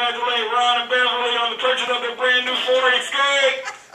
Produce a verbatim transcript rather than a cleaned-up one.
congratulate Ron and Beverly on the purchase of their brand new Ford Escape.